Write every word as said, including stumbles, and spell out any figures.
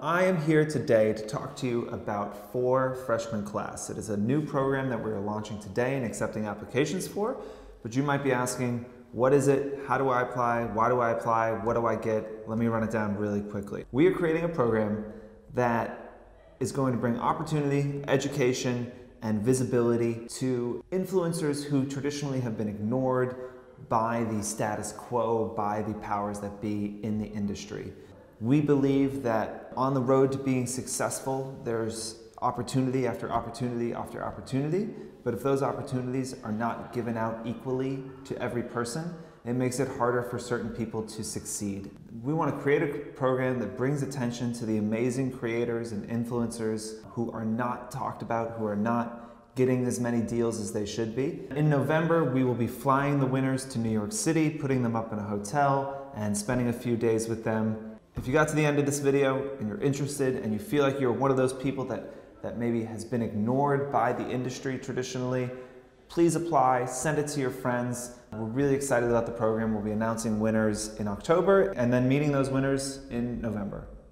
I am here today to talk to you about For Freshman Class. It is a new program that we're launching today and accepting applications for, but you might be asking, what is it? How do I apply? Why do I apply? What do I get? Let me run it down really quickly. We are creating a program that is going to bring opportunity, education, and visibility to influencers who traditionally have been ignored by the status quo, by the powers that be in the industry. We believe that on the road to being successful, there's opportunity after opportunity after opportunity, but if those opportunities are not given out equally to every person, it makes it harder for certain people to succeed. We want to create a program that brings attention to the amazing creators and influencers who are not talked about, who are not getting as many deals as they should be. In November, we will be flying the winners to New York City, putting them up in a hotel, and spending a few days with them. If you got to the end of this video and you're interested and you feel like you're one of those people that, that maybe has been ignored by the industry traditionally, please apply, send it to your friends. We're really excited about the program. We'll be announcing winners in October and then meeting those winners in November.